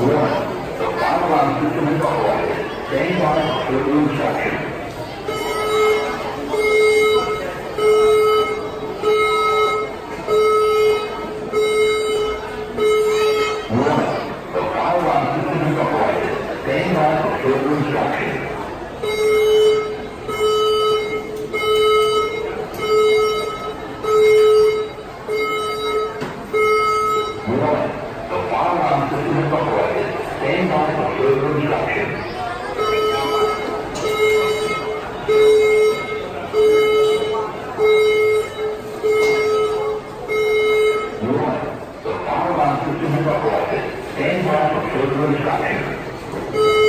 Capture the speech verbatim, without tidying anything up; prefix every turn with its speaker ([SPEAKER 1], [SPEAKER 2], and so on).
[SPEAKER 1] Warning, the fire alarm system is operated. Stand by for further instructions. Warning, the fire alarm system is operated. Stand by for further instructions. Warning, the fire alarm system is operated. Stand by for further instructions. Warning, the fire alarm system is operated. Stand by for further instructions.